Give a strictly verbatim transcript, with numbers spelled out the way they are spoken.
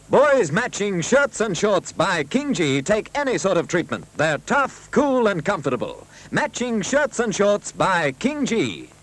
Boys matching shirts and shorts by King G take any sort of treatment. They're tough, cool, and comfortable. Matching shirts and shorts by King G.